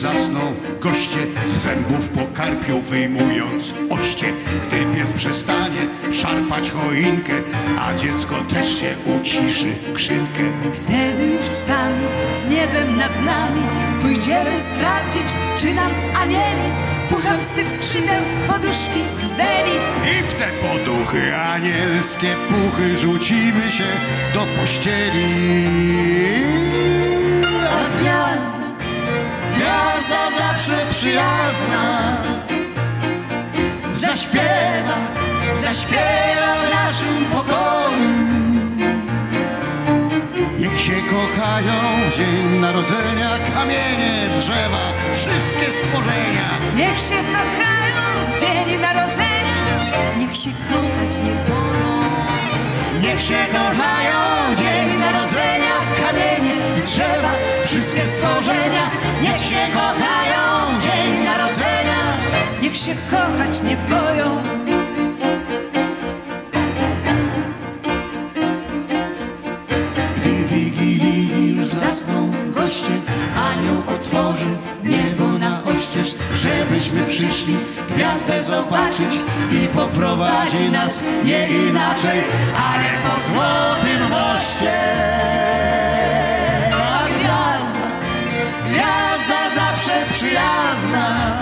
zasną goście, z zębów pokarpią wyjmując oście. Gdy pies przestanie szarpać choinkę, a dziecko też się uciszy krzynkę. Wtedy już sami z niebem nad nami pójdziemy sprawdzić, czy nam anieli pucham z tych skrzydeł poduszki wzęli. I w te poduchy anielskie puchy rzucimy się do pościeli. A gwiazda, Gwiazda zawsze przyjazna zaśpiewa, zaśpiewa w naszym pokoju. Niech się kochają w dzień narodzenia kamienie, drzewa, wszystkie stworzenia. niech się kochają w dzień narodzenia, niech się kochać nie boją. Niech się kochają w dzień narodzenia kamienie i drzewa, wszystkie stworzenia. Niech się kochają w dzień narodzenia. Niech się kochać nie boją. Gdy Wigilii już zasną goście, anioł otworzy niebo na oścież, żebyśmy przyszli gwiazdę zobaczyć i poprowadzi nas nie inaczej, ale po złotym moście. A gwiazda, gwiazda zawsze przyjazna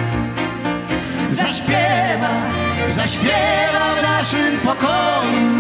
zaśpiewa, zaśpiewa w naszym pokoju.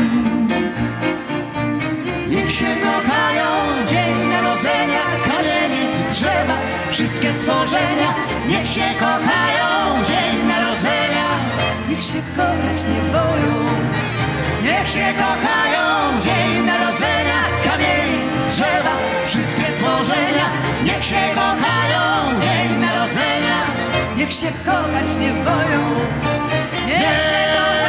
Niech się kochają w dzień narodzenia kamienie i drzewa, wszystkie stworzenia. Niech się kochają w dzień narodzenia. Niech się kochać nie boją. Niech się kochają w dzień narodzenia kamienie i drzewa, wszystkie stworzenia. Niech się kochają w dzień narodzenia. Niech się kochać nie boją. Niech się kochać